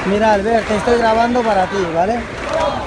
Mira, Albert, te estoy grabando para ti, ¿vale?